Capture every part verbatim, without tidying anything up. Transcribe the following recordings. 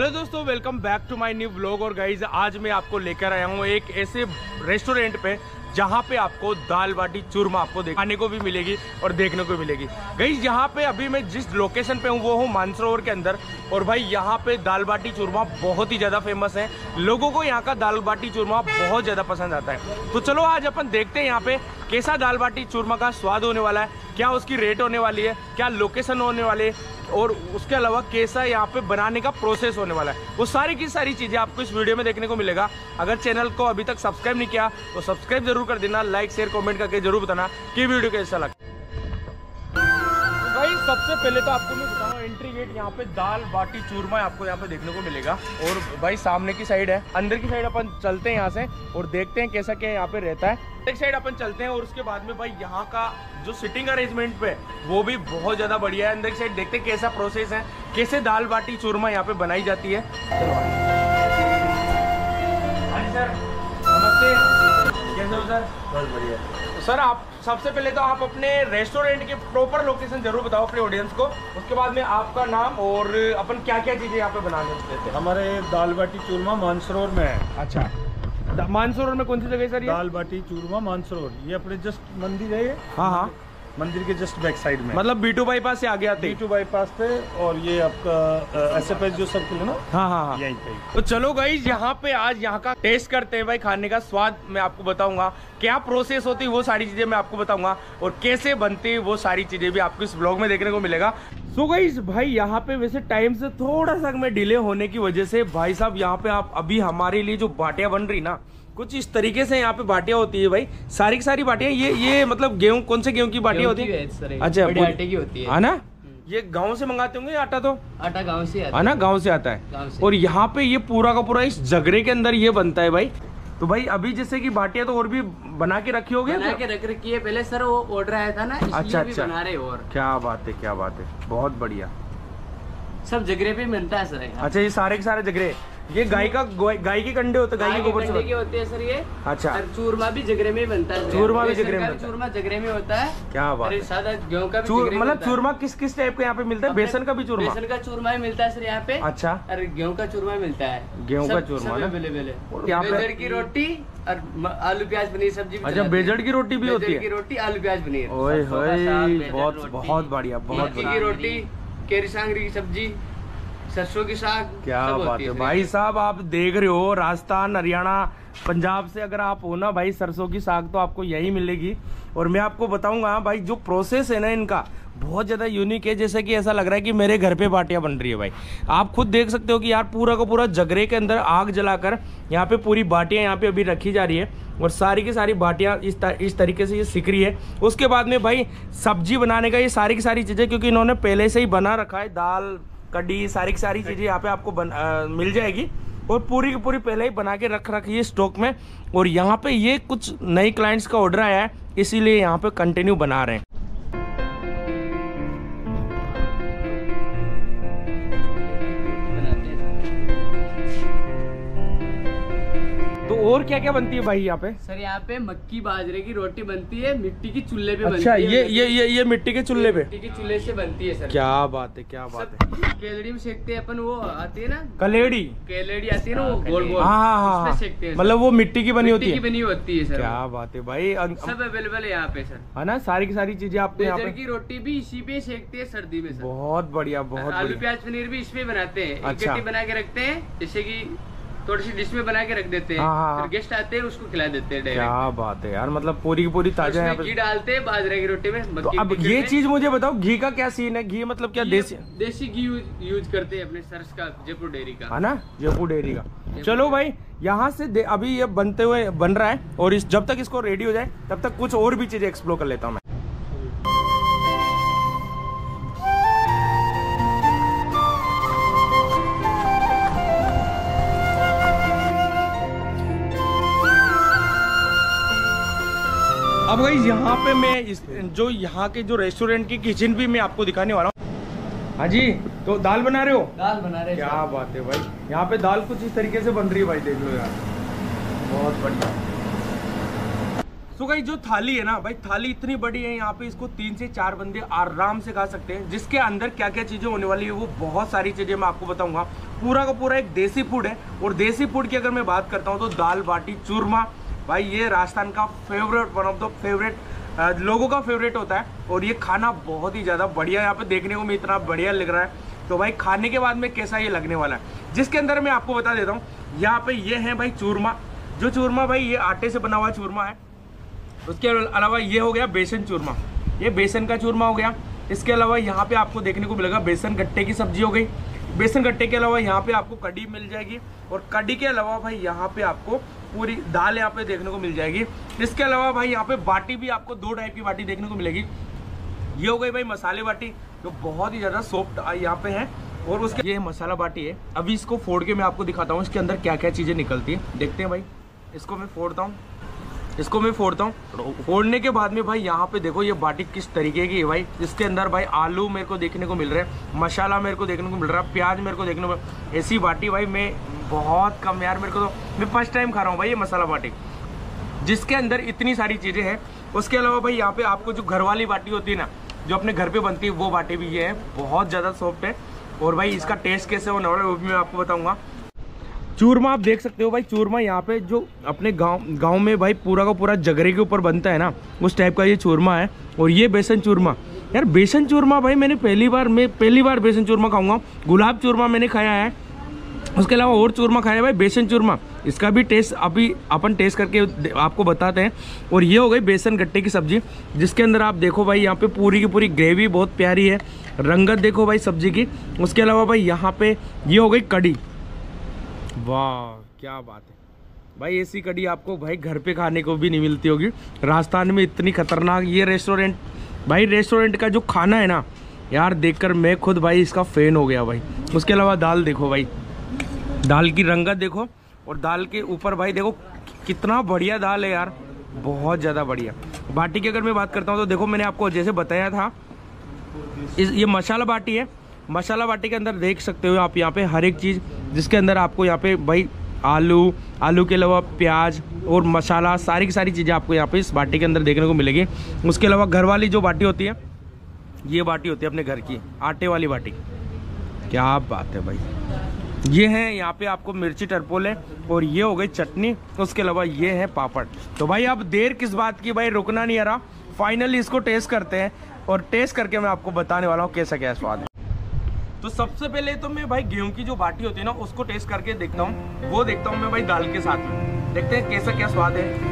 Hello दोस्तों, welcome back to my new vlog. और guys आज मैं आपको लेकर आया हूँ एक ऐसे रेस्टोरेंट पे जहाँ पे आपको दाल बाटी चूरमा आपको खाने को भी मिलेगी और देखने को मिलेगी। गाइज यहाँ पे अभी मैं जिस लोकेशन पे हूँ वो हूँ मानसरोवर के अंदर। और भाई यहाँ पे दाल बाटी चूरमा बहुत ही ज़्यादा फेमस है, लोगों को यहाँ का दाल बाटी चूरमा बहुत ज़्यादा पसंद आता है। तो चलो आज अपन देखते हैं यहाँ पे कैसा दाल बाटी चूरमा का स्वाद होने वाला है, क्या उसकी रेट होने वाली है, क्या लोकेशन होने वाले है और उसके अलावा कैसा यहाँ पे बनाने का प्रोसेस होने वाला है। वो सारी की सारी चीज़ें आपको इस वीडियो में देखने को मिलेगा। अगर चैनल को अभी तक सब्सक्राइब नहीं किया तो सब्सक्राइब जरूर कर देना, लाइक शेयर कमेंट करके जरूर बताना कि वीडियो कैसा लगा। भाई सबसे पहले तो आपको मैं बताऊँ, एंट्री गेट यहाँ पे दाल बाटी चूरमा आपको यहाँ पे देखने को मिलेगा। और भाई सामने की साइड है, अंदर की साइड अपन चलते हैं यहाँ से और देखते हैं कैसा क्या यहाँ पे रहता है। एक साइड अपन चलते हैं और उसके बाद में भाई यहाँ का जो सिटिंग अरेंजमेंट पे वो भी बहुत ज़्यादा बढ़िया है। अंदर की साइड देखते हैं कैसा प्रोसेस है, कैसे दाल बाटी चूरमा यहाँ पे बनाई जाती है। चलो हाँ सर, नमस्ते, कैसे हो सर? बहुत बढ़िया। तो सर आप सबसे पहले तो आप अपने रेस्टोरेंट के प्रॉपर लोकेशन जरूर बताओ अपने ऑडियंस को, उसके बाद में आपका नाम और अपन क्या क्या चीज़ें यहाँ पे बनाने देते हैं। हमारे दाल बाटी चूरमा मानसरोवर में है। अच्छा, मानसरोवर में कौन सी जगह है सर? दाल बाटी चूरमा मानसरोवर, ये अपने जस्ट मंदिर है ये। हाँ हाँ, मंदिर के जस्ट बैक साइड में, मतलब बीटू बाईपास से आगे आते बीटू टू बाईपास पे। और ये आपका एस एफ एस जो सर्किल है ना, हाँ हाँ हाँ, यहीं पे। तो चलो गाइस यहाँ पे आज यहाँ का टेस्ट करते हैं भाई। खाने का स्वाद मैं आपको बताऊंगा, क्या प्रोसेस होती है वो सारी चीजें मैं आपको बताऊंगा और कैसे बनती है वो सारी चीजें भी आपको इस ब्लॉग में देखने को मिलेगा। सो गाइस भाई यहाँ पे वैसे टाइम से थोड़ा सा मैं डिले होने की वजह से भाई साहब यहाँ पे आप अभी हमारे लिए जो बाटियां बन रही ना, कुछ इस तरीके से यहाँ पे बाटियां होती है भाई। सारी की सारी बाटियां ये ये मतलब गेहूं, कौन से गेहूं की बाटियां होती है? अच्छा, बड़े आटे की होती है, है ना? ये गांव से मंगाते होंगे आटा? तो आटा गांव से आता है ना, गांव से आता है। और यहाँ पे ये पूरा का पूरा इस जगरे के अंदर ये बनता है भाई। तो भाई अभी जैसे कि बाटियां तो और भी बना के रखी होगी, बना के रख रखी है पहले सर, वो ऑर्डर आया था ना, इसलिए अच्छा भी अच्छा, बना रहे। और क्या बात है, क्या बात है, बहुत बढ़िया। सब जगरे पे मिलता है सर। अच्छा, ये सारे के सारे जगरे, ये गाय का गाय के कंडे होते हैं, गाय के गोबर से होते हैं सर ये। अच्छा, चूरमा भी जगरे में बनता है। चूरमा भी जगरे में, चूरमा जगरे में होता है। क्या बात है। सादा गेहूं का भी, मतलब चूरमा किस किस टाइप का यहाँ पे मिलता है? बेसन का भी चूरमा? बेसन का चूरमा ही मिलता है सर यहाँ पे। अच्छा, और गेहूं का चूरमा मिलता है। गेहूं का चूरमा अवेलेबल है। यहाँ पे बेजड़ की रोटी और आलू प्याज पनीर सब्जी। अच्छा, बेजड़ की रोटी भी होती है? की रोटी, आलू प्याज पनीर। ओए होए, बहुत बहुत बढ़िया, बहुत बढ़िया। की रोटी, केरी सांगरी की सब्जी, सरसों की साग, क्या बात है भाई साहब। आप देख रहे हो, राजस्थान, हरियाणा, पंजाब से अगर आप हो ना भाई, सरसों की साग तो आपको यही मिलेगी। और मैं आपको बताऊंगा भाई, जो प्रोसेस है ना इनका बहुत ज्यादा यूनिक है। जैसे कि ऐसा लग रहा है कि मेरे घर पे बाटियां बन रही है भाई। आप खुद देख सकते हो कि यार पूरा का पूरा जगरे के अंदर आग जलाकर यहाँ पे पूरी बाटियां यहाँ पे अभी रखी जा रही है और सारी की सारी बाटियां इस तर, इस तरीके से ये सिक रही है। उसके बाद में भाई सब्जी बनाने का ये सारी की सारी चीजें, क्योंकि इन्होंने पहले से ही बना रखा है, दाल कड़ी सारी की सारी चीजें यहाँ पे आपको बन, आ, मिल जाएगी। और पूरी की पूरी पहले ही बना के रख रखी है स्टॉक में। और यहाँ पे ये कुछ नए क्लाइंट्स का ऑर्डर आया है, इसीलिए यहाँ पे कंटिन्यू बना रहे हैं। तो और क्या क्या बनती है भाई यहाँ पे? सर यहाँ पे मक्की बाजरे की रोटी बनती है, मिट्टी की चूल्हे पे बनती अच्छा, है। ये ये ये ये मिट्टी के चूल्हे पे? मिट्टी के चूल्हे से बनती है सर। क्या बात है, क्या बात है। केलड़ी में सेकते हैं अपन, वो आती है ना कलेड़ी, केलड़ी आती है ना, वो गोल गोल, हाँ हाँ हाँ, सेकते हैं। मतलब वो मिट्टी की बनी होती है? बनी होती है सर। क्या बात है भाई, सब अवेलेबल है यहाँ पे सर, है ना? सारी की सारी चीजें आपको यहाँ पे। की रोटी भी इसी पे सेकते हैं सर्दी में सर। बहुत बढ़िया, बहुत आलू प्याज पनीर भी इसमें बनाते हैं। अच्छा, गट्टी बना के रखते हैं, जैसे की थोड़ी सी डिश में बना के रख देते हैं। हाँ, फिर गेस्ट आते हैं उसको खिला देते हैं डायरेक्ट। क्या बात है यार, मतलब पूरी की पूरी ताजा यहाँ पे घी डालते हैं बाजरे की रोटी में। तो अब ये चीज मुझे बताओ, घी का क्या सीन है? घी मतलब क्या? देसी देसी घी यूज, यूज करते हैं अपने सरस का, जयपुर डेयरी का, है ना, जयपुर डेयरी का। चलो भाई यहाँ से अभी ये बनते हुए बन रहा है और इस जब तक इसको रेडी हो जाए तब तक कुछ और भी चीजें एक्सप्लोर कर लेता हूँ मैं। अब गाइस यहाँ पे मैं इस जो यहाँ के जो रेस्टोरेंट की किचन भी मैं आपको दिखाने वाला हूँ। हाँ जी, तो दाल बना रहे हो? दाल बना रहे हैं। क्या बात है भाई, यहाँ पे दाल कुछ इस तरीके से बन रही है भाई, देख लो यार, बहुत बढ़िया। सो गाइस जो थाली है ना भाई, थाली इतनी बड़ी है, यहाँ पे इसको तीन से चार बंदे आराम से खा सकते हैं। जिसके अंदर क्या क्या चीजें होने वाली है वो बहुत सारी चीजें मैं आपको बताऊंगा। पूरा का पूरा एक देसी फूड है। और देसी फूड की अगर मैं बात करता हूँ तो दाल बाटी चूरमा भाई, ये राजस्थान का favourite, one of the favourite लोगों का फेवरेट होता है। और ये खाना बहुत ही ज्यादा बढ़िया यहाँ पे देखने को भी इतना बढ़िया लग रहा है। तो भाई खाने के बाद में कैसा ये लगने वाला है, जिसके अंदर मैं आपको बता देता हूँ। यहाँ पे ये है भाई चूरमा, जो चूरमा भाई ये आटे से बना हुआ चूरमा है। उसके अलावा ये हो गया बेसन चूरमा, ये बेसन का चूरमा हो गया। इसके अलावा यहाँ पे आपको देखने को मिलेगा बेसन गट्टे की सब्जी हो गई। बेसन गट्टे के अलावा यहाँ पे आपको कड़ी मिल जाएगी। और कड़ी के अलावा भाई यहाँ पे आपको पूरी दाल यहाँ पे देखने को मिल जाएगी। इसके अलावा भाई यहाँ पे बाटी भी आपको दो टाइप की बाटी देखने को मिलेगी। ये हो गई भाई मसाले बाटी, जो बहुत ही ज़्यादा सॉफ्ट यहाँ पे है। और उसके ये मसाला बाटी है। अभी इसको फोड़ के मैं आपको दिखाता हूँ इसके अंदर क्या क्या चीज़ें निकलती है। देखते हैं भाई, इसको मैं फोड़ता हूँ, इसको मैं फोड़ता हूँ। फोड़ने के बाद में भाई यहाँ पे देखो ये बाटी किस तरीके की है भाई। इसके अंदर भाई आलू मेरे को देखने को मिल रहा है, मसाला मेरे को देखने को मिल रहा है, प्याज मेरे को देखने को मिल। ऐसी बाटी भाई मैं बहुत कम यार, मेरे को तो मैं फर्स्ट टाइम खा रहा हूँ भाई ये मसाला बाटी, जिसके अंदर इतनी सारी चीज़ें हैं। उसके अलावा भाई यहाँ पे आपको जो घर वाली बाटी होती है ना, जो अपने घर पे बनती है, वो बाटी भी ये है, बहुत ज़्यादा सॉफ्ट है। और भाई इसका टेस्ट कैसे होने वाला है वो भी मैं आपको बताऊँगा। चूरमा आप देख सकते हो भाई, चूरमा यहाँ पे जो अपने गांव गांव में भाई पूरा का पूरा जगरे के ऊपर बनता है ना, उस टाइप का ये चूरमा है। और ये बेसन चूरमा, यार बेसन चूरमा भाई मैंने पहली बार मैं पहली बार बेसन चूरमा खाऊंगा। गुलाब चूरमा मैंने खाया है, उसके अलावा और चूरमा खाया है भाई, बेसन चूरमा इसका भी टेस्ट अभी अपन टेस्ट करके आपको बताते हैं। और ये हो गई बेसन गट्टे की सब्जी, जिसके अंदर आप देखो भाई यहाँ पे पूरी की पूरी ग्रेवी बहुत प्यारी है, रंगत देखो भाई सब्जी की। उसके अलावा भाई यहाँ पे ये हो गई कड़ी, वाह क्या बात है भाई। ऐसी कड़ी आपको भाई घर पे खाने को भी नहीं मिलती होगी राजस्थान में, इतनी खतरनाक ये रेस्टोरेंट भाई। रेस्टोरेंट का जो खाना है ना यार, देखकर मैं खुद भाई इसका फैन हो गया भाई। उसके अलावा दाल देखो भाई, दाल की रंगत देखो, और दाल के ऊपर भाई देखो कितना बढ़िया दाल है यार, बहुत ज़्यादा बढ़िया। बाटी की अगर मैं बात करता हूँ तो देखो मैंने आपको जैसे बताया था, इस ये मसाला बाटी है। मसाला बाटी के अंदर देख सकते हो आप यहाँ पे हर एक चीज़, जिसके अंदर आपको यहाँ पे भाई आलू आलू के अलावा प्याज और मसाला, सारी की सारी चीज़ें आपको यहाँ पे इस बाटी के अंदर देखने को मिलेगी। उसके अलावा घर वाली जो बाटी होती है, ये बाटी होती है अपने घर की आटे वाली बाटी, क्या बात है भाई। ये है यहाँ पे आपको मिर्ची टरपोल है, और ये हो गई चटनी। उसके अलावा ये है पापड़। तो भाई अब देर किस बात की भाई, रुकना नहीं आ रहा, फाइनली इसको टेस्ट करते हैं। और टेस्ट करके मैं आपको बताने वाला हूँ कैसा क्या स्वाद है। तो सबसे पहले तो मैं भाई गेहूं की जो बाटी होती है ना, उसको टेस्ट करके देखता हूँ, वो देखता हूँ मैं भाई दाल के साथ में, देखते हैं कैसा क्या स्वाद है।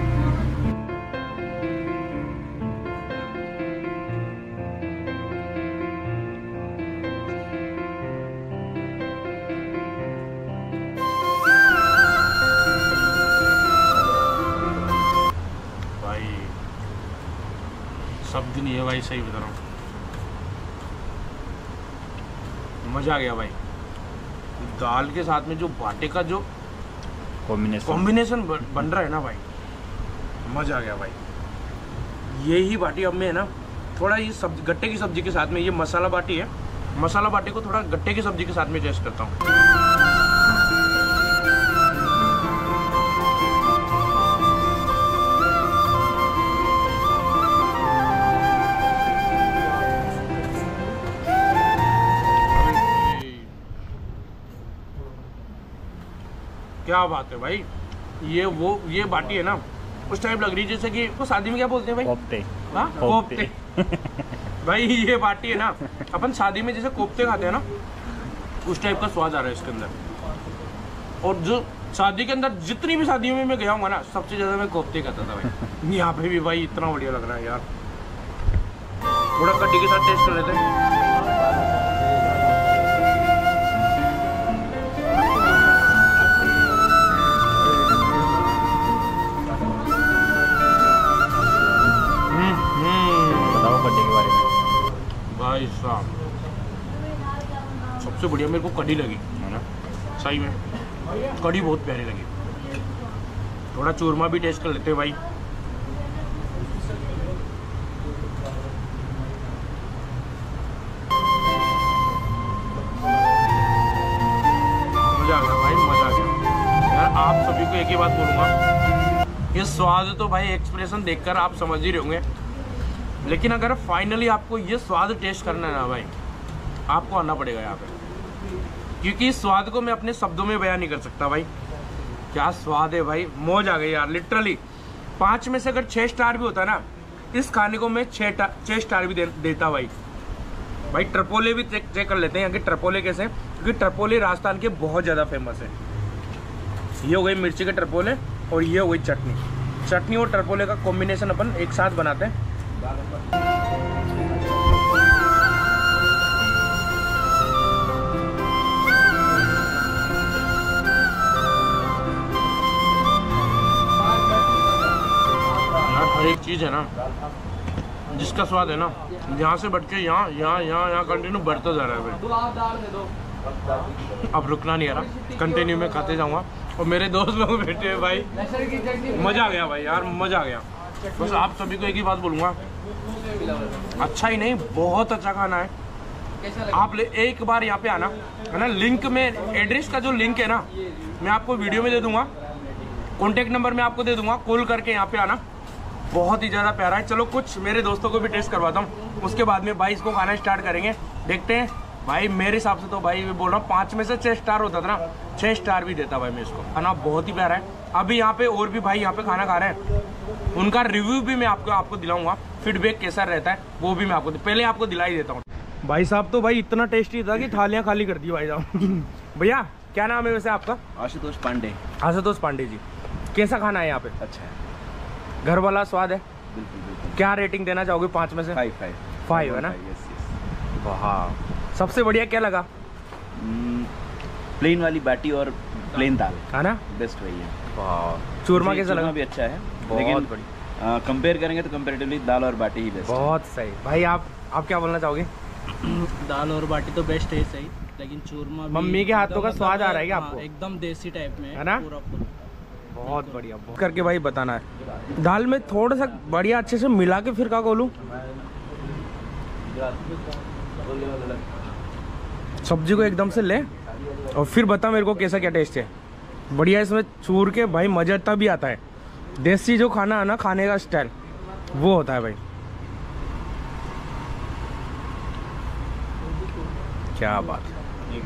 भाई शब्द नहीं है भाई, सही बता रहा हूँ, मजा आ गया भाई। दाल के साथ में जो बाटे का जो कॉम्बिनेशन कॉम्बिनेशन बन रहा है ना भाई, मजा आ गया भाई। ये ही बाटी अब मैं है ना थोड़ा ये सब्जी गट्टे की सब्जी के साथ में, ये मसाला बाटी है, मसाला बाटी को थोड़ा गट्टे की सब्जी के साथ में टेस्ट करता हूँ। क्या बात है भाई, ये वो ये बाटी है ना उस टाइप लग रही है जैसे कि वो शादी में क्या बोलते हैं भाई, कोफ्ते। हाँ कोफ्ते भाई ये बाटी है ना, अपन शादी में जैसे कोफ्ते खाते हैं ना, उस टाइप का स्वाद आ रहा है इसके अंदर। और जो शादी के अंदर जितनी भी शादियों में मैं गया हूँ ना, सबसे ज्यादा मैं कोफ्ते खाता था भाई। यहाँ पे भी भाई इतना बढ़िया लग रहा है यार। थोड़ा कड्डी के साथ टेस्ट कर लेते हैं। भाई साहब सबसे बढ़िया मेरे को कड़ी लगी है ना, सही में कड़ी बहुत प्यारी लगी। थोड़ा चूरमा भी टेस्ट कर लेते हैं भाई। मजा आ गया भाई, मजा आ गया यार। आप सभी को एक ही बात बोलूँगा, ये स्वाद तो भाई एक्सप्रेशन देखकर आप समझ ही रहे होंगे, लेकिन अगर फाइनली आपको ये स्वाद टेस्ट करना है ना भाई, आपको आना पड़ेगा यहाँ पे, क्योंकि इस स्वाद को मैं अपने शब्दों में बयान नहीं कर सकता भाई। क्या स्वाद है भाई, मौज आ गई यार लिटरली। पाँच में से अगर छः स्टार भी होता है ना, इस खाने को मैं छः छः स्टार भी दे, देता भाई। भाई ट्रपोले भी चेक चेक कर लेते हैं कि ट्रपोले कैसे, क्योंकि ट्रपोले राजस्थान के बहुत ज़्यादा फेमस है। ये हो गई मिर्ची के ट्रपोले और ये हो गई चटनी। चटनी और ट्रपोले का कॉम्बिनेशन अपन एक साथ बनाते हैं। हर एक चीज़ है ना जिसका स्वाद है ना, यहाँ से बढ़ के यहाँ यहाँ यहाँ यहाँ कंटिन्यू बढ़ता जा रहा है भाई। अब रुकना नहीं आ रहा, कंटिन्यू में खाते जाऊँगा। और मेरे दोस्त लोग बैठे हैं भाई, मज़ा आ गया भाई यार, मज़ा आ गया। बस आप सभी को एक ही बात बोलूँगा, अच्छा ही नहीं बहुत अच्छा खाना है। आप ले एक बार यहाँ पे आना है ना, लिंक में एड्रेस का जो लिंक है ना मैं आपको वीडियो में दे दूँगा, कॉन्टेक्ट नंबर मैं आपको दे दूँगा, कॉल करके यहाँ पे आना। बहुत ही ज़्यादा प्यारा है। चलो कुछ मेरे दोस्तों को भी टेस्ट करवाता हूँ, उसके बाद में भाई इसको खाना स्टार्ट करेंगे। देखते हैं भाई, मेरे हिसाब से तो भाई मैं बोल रहा हूँ पाँच में से छः स्टार होता था ना, छः स्टार भी देता भाई मैं इसको। खाना बहुत ही प्यारा है। अभी यहाँ पे और भी भाई यहाँ पे खाना खा रहे हैं, उनका रिव्यू भी मैं आपको आपको दिलाऊंगा, फीडबैक कैसा रहता है वो भी मैं आपको पहले आपको दिला ही देता हूँ। भाई साहब तो भाई इतना टेस्टी था कि थालियाँ खाली कर दी भाई साहब। भैया क्या नाम है वैसे आपका? आशुतोष पांडे। आशुतोष पांडे जी, कैसा खाना है यहाँ पे? अच्छा है, घर वाला स्वाद है। बिल्कुल बिल्कुल। क्या रेटिंग देना चाहोगे पाँच में से? फाइव फाइव फाइव है ना? Yes yes. वाह, सबसे बढ़िया क्या लगा? प्लेन वाली बाटी और प्लेन दाल है ना, बेस्ट वही है। वाह, चूरमा कैसा लगा? भी अच्छा है, बहुत लेकिन बढ़िया। कंपेयर करेंगे तो कंपेरेटिवली दाल और बाटी ही बेस्ट। बहुत सही भाई। आप आप क्या बोलना चाहोगे? दाल और बाटी तो बेस्ट है सही, लेकिन चूरमा भी मम्मी के हाथों का एकदम स्वाद आ रहा है क्या हाँ, आपको? एकदम देसी टाइप में है ना? पूरा पूरा। बहुत बढ़िया करके भाई बताना है। दाल में थोड़ा सा बढ़िया अच्छे से मिला के फिर क्या बोलूं, सब्जी को एकदम से ले और फिर बता मेरे को कैसा क्या टेस्ट है। बढ़िया इसमें चूर के भाई मजा तभी आता है। देसी जो खाना है ना, खाने का स्टाइल वो होता है भाई। क्या बात है,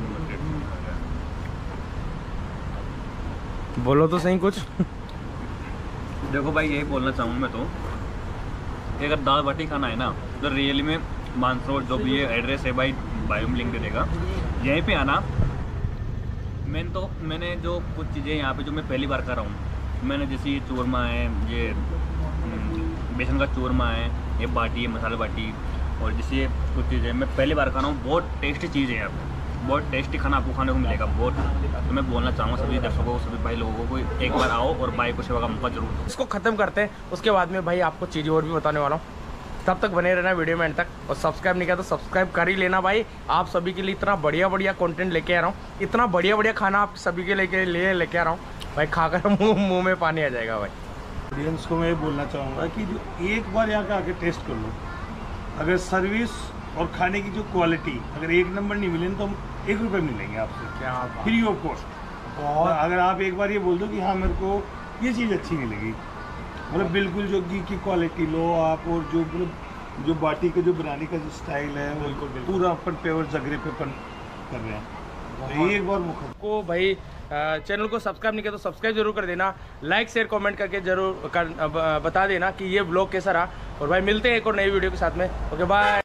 बोलो तो सही कुछ। देखो भाई यही बोलना चाहूँगा मैं तो, कि अगर दाल बाटी खाना है ना तो रियली में मानसरोवर जो भी ये एड्रेस है भाई, बायो में लिंक दे देगा, यहीं पे आना। मैंने तो मैंने जो कुछ चीज़ें यहाँ पे जो मैं पहली बार कर रहा हूँ, मैंने जैसे ये चूरमा है, ये बेसन का चूरमा है, ये बाटी है मसाला बाटी, और जैसे कुछ चीज़ें मैं पहली बार कर रहा हूँ। बहुत टेस्टी चीज़ है यहाँ पे, बहुत टेस्टी खाना आपको खाने को मिलेगा बहुत। तो मैं बोलना चाहूँगा सभी दर्शकों को, सभी भाई लोगों को, एक बार आओ और भाई को सेवा का मौका जरूर दो। इसको खत्म करते हैं, उसके बाद में भाई आपको चीज़ें और भी बताने वाला हूँ। तब तक बने रहना वीडियो में एंड तक, और सब्सक्राइब नहीं किया तो सब्सक्राइब कर ही लेना भाई। आप सभी के लिए इतना बढ़िया बढ़िया कंटेंट लेके आ रहा हूँ, इतना बढ़िया बढ़िया खाना आप सभी के लेके लिए लेके आ रहा हूँ भाई, खाकर मुँह मुँह में पानी आ जाएगा भाई। ऑडियंस को मैं ये बोलना चाहूँगा कि जो एक बार यहाँ के आके टेस्ट कर लो, अगर सर्विस और खाने की जो क्वालिटी अगर एक नंबर नहीं मिले तो हम एक रुपये मिलेंगे आपसे, क्या फ्री ऑफ कॉस्ट। और अगर आप एक बार ये बोल दो कि हाँ मेरे को ये चीज़ अच्छी मिलेगी, मतलब बिल्कुल जो घी की क्वालिटी लो आप, और जो मतलब जो बाटी का जो बनाने का जो स्टाइल है बिल्कुल पूरा अपन प्योर जगरे पे अपन कर रहे हैं। तो एक बार मुख को भाई चैनल को सब्सक्राइब नहीं किया तो सब्सक्राइब जरूर कर देना, लाइक शेयर कमेंट करके जरूर कर, बता देना कि ये ब्लॉग कैसा रहा। और भाई मिलते हैं एक और नई वीडियो के साथ में। Okay bye.